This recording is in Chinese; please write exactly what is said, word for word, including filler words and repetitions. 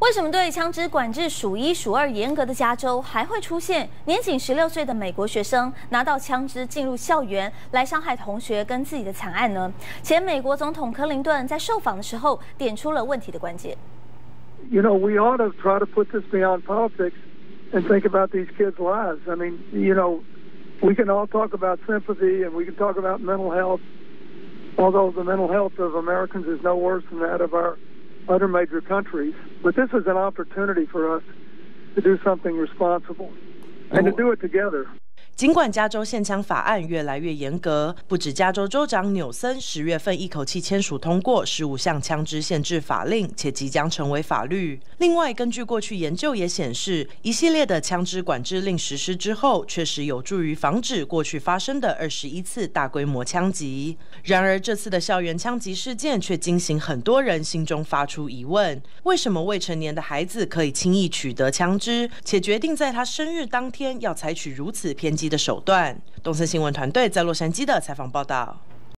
为什么对枪支管制数一数二严格的加州，还会出现年仅十六岁的美国学生拿到枪支进入校园来伤害同学跟自己的惨案呢？前美国总统克林顿在受访的时候点出了问题的关键。 You know, we ought to try to put this beyond politics and think about these kids' lives. I mean, you know, we can all talk about sympathy and we can talk about mental health, although the mental health of Americans is no worse than that of our other major countries. But this is an opportunity for us to do something responsible and to do it together. 尽管加州限枪法案越来越严格，不止加州州长纽森十月份一口气签署通过十五项枪支限制法令，且即将成为法律。另外，根据过去研究也显示，一系列的枪支管制令实施之后，确实有助于防止过去发生的二十一次大规模枪击。然而，这次的校园枪击事件却惊醒很多人心中发出疑问：为什么未成年的孩子可以轻易取得枪支，且决定在他生日当天要采取如此偏激的手段？东森新闻团队在洛杉矶的采访报道。